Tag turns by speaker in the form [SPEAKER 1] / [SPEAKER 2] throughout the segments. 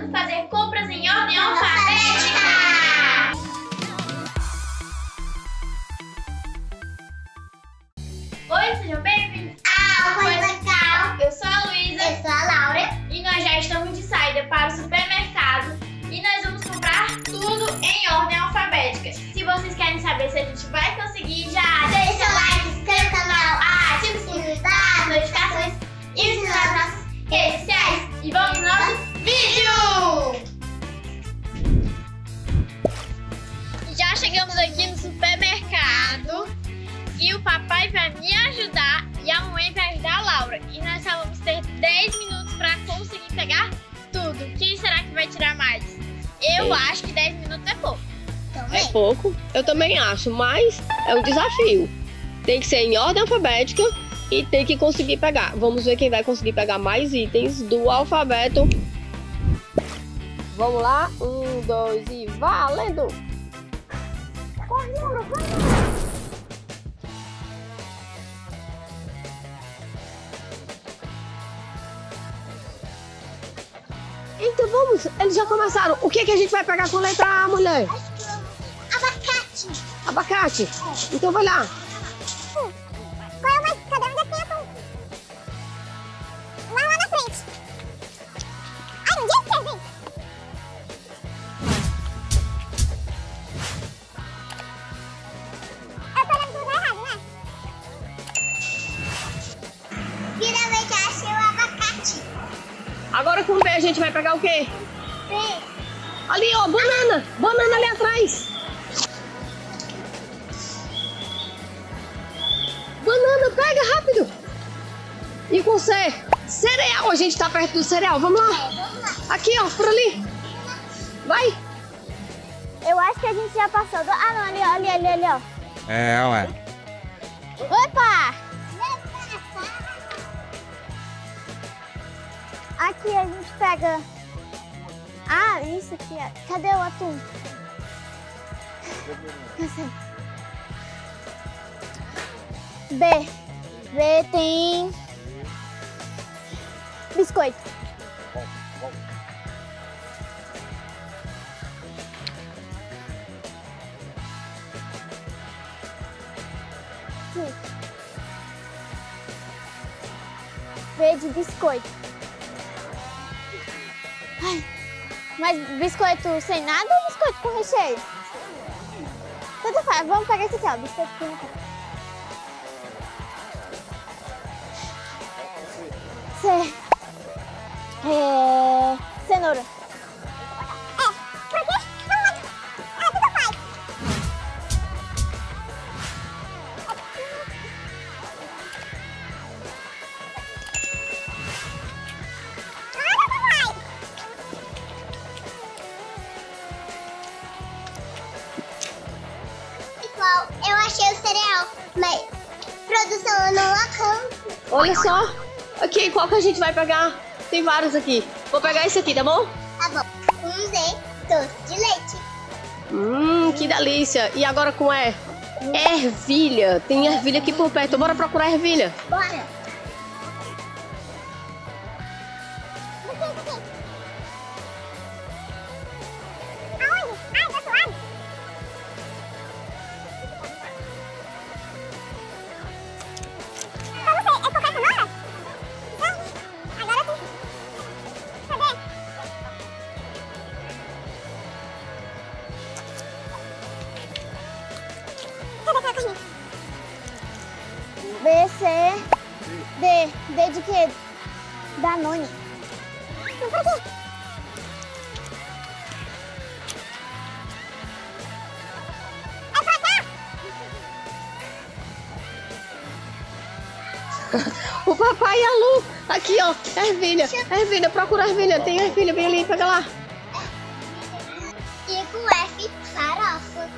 [SPEAKER 1] ensinando a fazer compras em ordem alfabética! Oi, sejam bem-vindos ao Coisa. Eu sou a Luísa.
[SPEAKER 2] Eu sou a Laura.
[SPEAKER 1] E nós já estamos de saída para o supermercado e nós vamos comprar tudo em ordem alfabética. Se vocês querem saber se a gente vai conseguir, já
[SPEAKER 2] Deixa o like, se inscreva no canal, ative o sininho das notificações e siga nas nossas redes sociais.
[SPEAKER 1] E vamos no nosso vídeo! Já chegamos aqui no supermercado e o papai vai me ajudar e a mamãe vai ajudar a Laura. E nós só vamos ter 10 minutos para conseguir pegar tudo. Quem será que vai tirar mais? Eu acho que 10 minutos é pouco.
[SPEAKER 2] Também.
[SPEAKER 3] É pouco, eu também acho, mas é um desafio. Tem que ser em ordem alfabética e tem que conseguir pegar. Vamos ver quem vai conseguir pegar mais itens do alfabeto. Vamos lá, 1, 2 e valendo!
[SPEAKER 2] Corre, Laura, vai!
[SPEAKER 3] Então vamos, eles já começaram. O que que a gente vai pegar com letra A, mulher?
[SPEAKER 2] Abacate.
[SPEAKER 3] Abacate? Então vai lá.
[SPEAKER 2] Qual é o mais? Cadê? Onde é que tem atum? Lá na frente. Ai, onde é que serve? Eu tô olhando tudo errado, né? Finalmente eu achei o abacate.
[SPEAKER 3] Agora com B a gente vai pegar o quê? Ali, ó, banana. Banana ali atrás. Banana, pega rápido. E com C? Cereal, a gente tá perto do cereal. Vamos lá. Aqui, ó, por ali. Vai.
[SPEAKER 2] Eu acho que a gente já passou do... Ah, não, ali, ó.
[SPEAKER 4] É, ué.
[SPEAKER 2] Opa! Aqui a gente pega... Ah, isso aqui. Cadê o atum? Eu sei. B. B tem... Biscoito. Sim. B de biscoito. Ai, mas biscoito sem nada ou biscoito com recheio? Tanto faz, vamos pegar esse aqui, ó, biscoito com recheio. Cenoura. Por quê? Tanto faz. Pessoal, eu achei o cereal, mas produção eu não alcanço.
[SPEAKER 3] Olha só. Aqui, qual que a gente vai pegar? Tem vários aqui. Vou pegar esse aqui, tá bom?
[SPEAKER 2] Tá bom. Um Z, doce de leite.
[SPEAKER 3] Que delícia. E agora com E? Ervilha. Tem ervilha aqui por perto. Bora procurar ervilha.
[SPEAKER 2] Bora. Aonde? Ai, do outro lado. Eu não sei, é qualquer cenoura? Não, agora sim. Cadê? Cadê aquela caixinha? B, C, D. D de quê? Danone. Não, por quê? É pra cá?
[SPEAKER 3] O papai e a Lu. Aqui, ó. Ervilha. Ervilha. Procura ervilha. Tem ervilha bem ali. Pega lá.
[SPEAKER 2] E com F, farofa.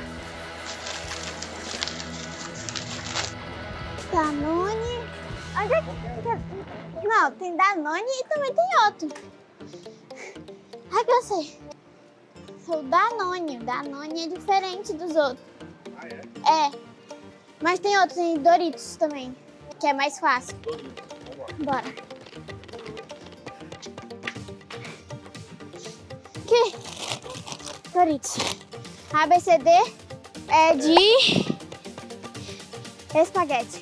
[SPEAKER 2] Danone. Onde é que... Não, tem Danone e também tem outro. Ai, que eu sei. O Danone. O Danone é diferente dos outros. É. Mas tem outros, tem Doritos também, que é mais fácil. Bora. favoritos. A, B, C, D é de espaguete.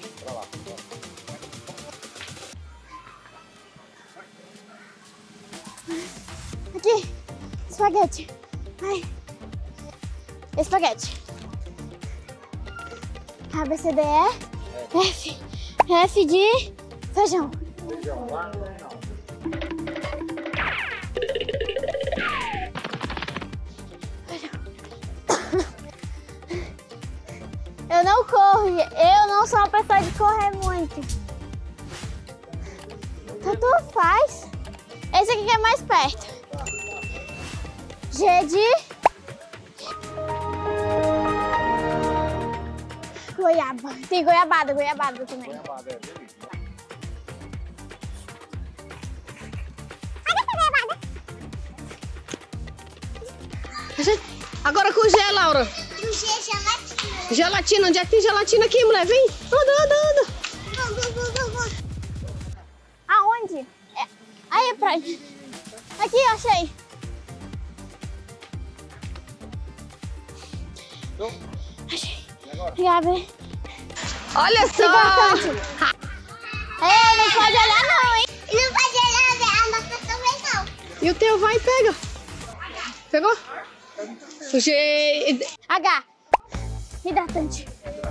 [SPEAKER 2] Aqui, espaguete. Ai. Espaguete. A, B, C, D, E, F. F de feijão. Eu não corro, eu não sou uma pessoa de correr muito. Tanto faz. Esse aqui que é mais perto. G de goiaba. Tem goiabada também.
[SPEAKER 4] Goiabada, é delícia.
[SPEAKER 3] Agora com o G, Laura.
[SPEAKER 2] O G é gelatina.
[SPEAKER 3] Gelatina, onde é que tem gelatina aqui, mulher? Vem, anda.
[SPEAKER 2] Aonde? Aí é pra... Aqui, achei. Achei. Obrigada.
[SPEAKER 3] Olha só.
[SPEAKER 2] Não pode olhar não, hein? Não pode olhar a nossa também não.
[SPEAKER 3] E o teu vai e pega. Pegou? O G...
[SPEAKER 2] H. Hidratante.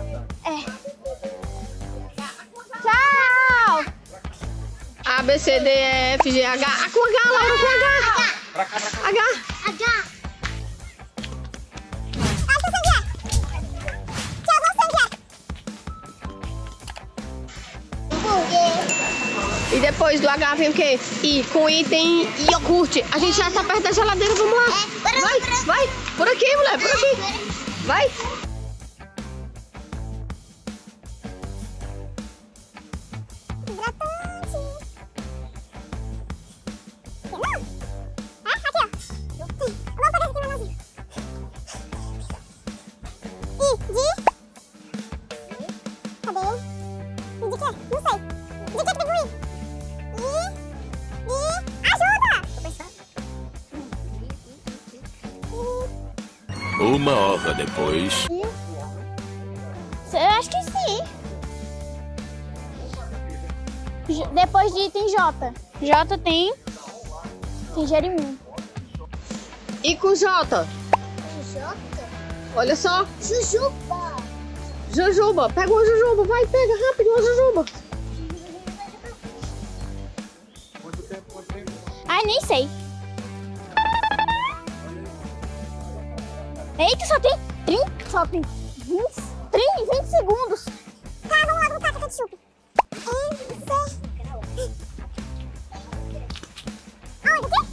[SPEAKER 2] Tchau.
[SPEAKER 3] A, B, C, D, E, F, G, H. Ah, com H, Laura, com H. H.
[SPEAKER 2] H.
[SPEAKER 3] E depois do H vem o quê? I. Com I tem iogurte. A gente já tá perto da geladeira, vamos lá. Vai. Por aqui, mulher, por aqui. Vai.
[SPEAKER 5] Uma hora depois.
[SPEAKER 2] Eu acho que sim. Depois de tem J. J tem Jerimum.
[SPEAKER 3] E com J? Olha só.
[SPEAKER 2] Jujuba.
[SPEAKER 3] Jujuba. Pega uma jujuba. Vai, pega rápido uma jujuba.
[SPEAKER 2] Ai, nem sei. Eita, só tem 20 segundos. Tá, vamos lá botar ketchup. Aonde aqui?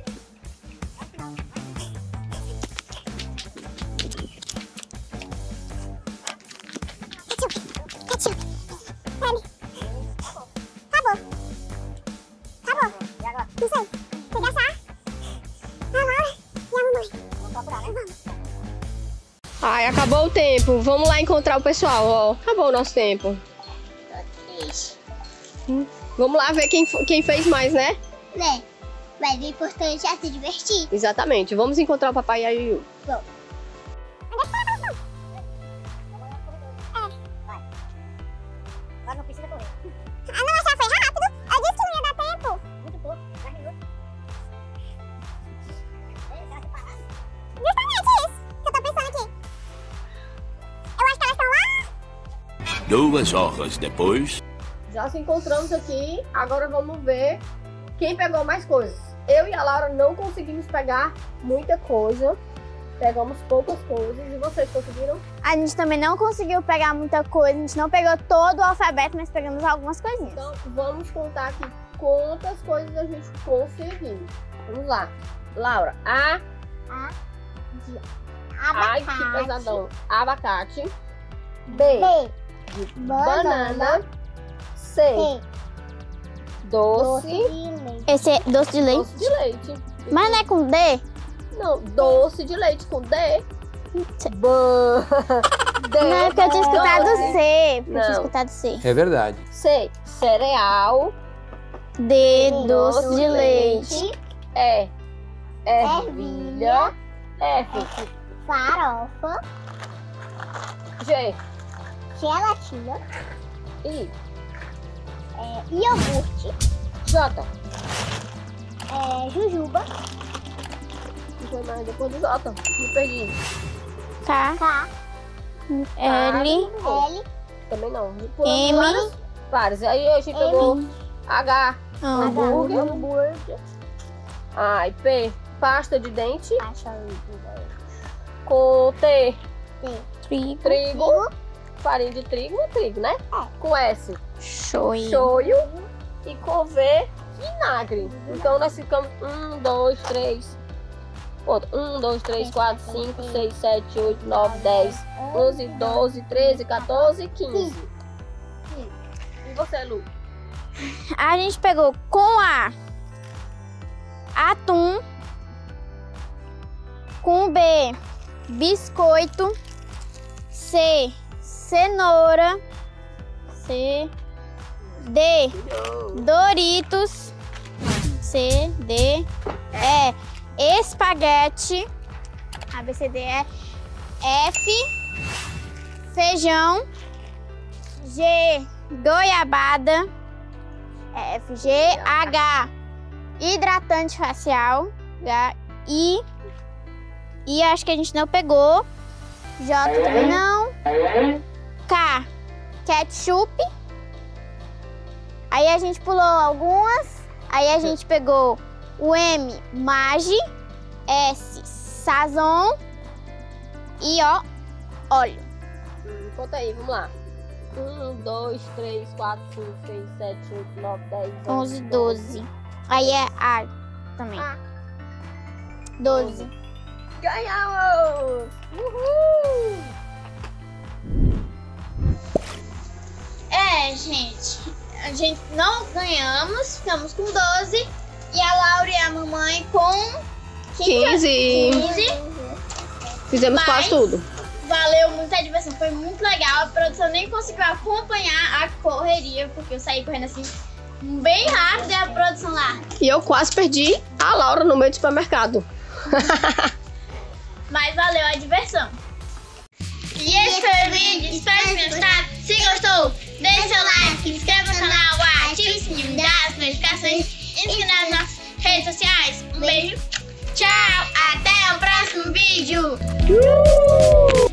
[SPEAKER 2] Ketchup. Peraí. Acabou. E agora? Não sei. Pegar só a Laura e a mamãe. Vamos procurar, né? Vamos.
[SPEAKER 3] Ai, acabou o tempo. Vamos lá encontrar o pessoal, ó. Acabou o nosso tempo.
[SPEAKER 2] Tô triste.
[SPEAKER 3] Vamos lá ver quem fez mais, né?
[SPEAKER 2] Né? Mas o importante é se divertir.
[SPEAKER 3] Exatamente. Vamos encontrar o papai e a Yuyu.
[SPEAKER 2] Bom. Agora não precisa correr. Ah, não, já foi rápido. Eu disse que não ia dar tempo. Muito pouco, 10 minutos. Justamente isso que eu tô pensando aqui. Eu acho que elas estão lá.
[SPEAKER 5] 2 horas depois.
[SPEAKER 3] Já se encontramos aqui. Agora vamos ver quem pegou mais coisas. Eu e a Laura não conseguimos pegar muita coisa. Pegamos poucas coisas. E vocês conseguiram?
[SPEAKER 2] A gente também não conseguiu pegar muita coisa. A gente não pegou todo o alfabeto, mas pegamos algumas coisinhas.
[SPEAKER 3] Então vamos contar aqui quantas coisas a gente conseguiu. Vamos lá. Laura, A. Ai, que pesadão. Abacate. B. De banana. C. Doce.
[SPEAKER 2] Esse é doce de leite.
[SPEAKER 3] Doce de leite.
[SPEAKER 2] Mas não é com D?
[SPEAKER 3] Não, doce de leite com D. D.
[SPEAKER 2] Não, é porque eu tinha escutado
[SPEAKER 3] Doce.
[SPEAKER 2] C. Porque eu
[SPEAKER 3] Não.
[SPEAKER 2] tinha escutado C.
[SPEAKER 4] É verdade.
[SPEAKER 3] C. Cereal.
[SPEAKER 2] D, doce de leite.
[SPEAKER 3] E. Ervilha. F.
[SPEAKER 2] Farofa.
[SPEAKER 3] G.
[SPEAKER 2] Gelatina.
[SPEAKER 3] I.
[SPEAKER 2] Iogurte.
[SPEAKER 3] J.
[SPEAKER 2] Jujuba.
[SPEAKER 3] Não foi mais depois do J. Me perdi.
[SPEAKER 2] K. L. L.
[SPEAKER 3] Também não.
[SPEAKER 2] M.
[SPEAKER 3] Vários. Aí a gente pegou H.
[SPEAKER 2] Hambúrguer.
[SPEAKER 3] Ai, P. Pasta de dente. Com T. Trigo. Farinha de trigo, trigo, né? Com S. Shoyu. E com V. Vinagre. Então nós ficamos 1, 2, 3. 1, 2, 3, 4, 5, 6, 7, 8, 9, 10, 11, 12, 13, 14, 15. E você, Lu?
[SPEAKER 2] A gente pegou com A, atum, com B, biscoito, C, cenoura, C, D, Doritos, C, D, E, espaguete, A, B, C, D, E, F, feijão, G, goiabada, F, G, H, hidratante facial, I acho que a gente não pegou, J também não, K, ketchup, aí a gente pulou algumas, aí a gente pegou o M, Maggi, S, Sazon e óleo.
[SPEAKER 3] Conta aí, vamos lá. 1, 2, 3, 4, 5, 6, 7, 8, 9, 10,
[SPEAKER 2] 11, 12. Aí é A também. 12.
[SPEAKER 3] Ganhamos! Uhul!
[SPEAKER 1] A gente não ganhamos, ficamos com 12. E a Laura e a mamãe com
[SPEAKER 3] 15. Fizemos quase tudo.
[SPEAKER 1] Valeu muito a diversão, foi muito legal. A produção nem conseguiu acompanhar a correria, porque eu saí correndo assim bem rápido e a produção lá.
[SPEAKER 3] E eu quase perdi a Laura no meio do supermercado.
[SPEAKER 1] Mas valeu a diversão. E esse foi o vídeo, espero que tenham gostado. Se gostou, deixe seu like, se inscreva no canal, ative o sininho, dá as notificações e se inscreva nas nossas redes sociais. Um beijo, tchau, até o próximo vídeo.